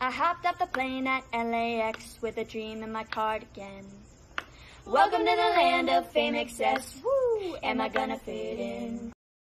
I hopped off the plane at LAX with a dream in my cardigan. Welcome to the land of fame excess. Woo! Am I gonna fit in?